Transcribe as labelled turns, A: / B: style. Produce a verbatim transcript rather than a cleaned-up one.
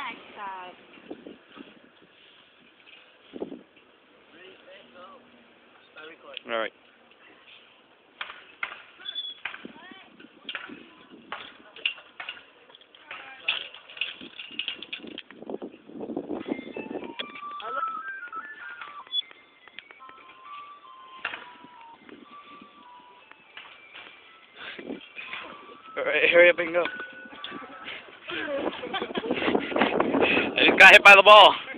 A: next time.
B: All right. All right, hurry up and go. I just got hit by the ball.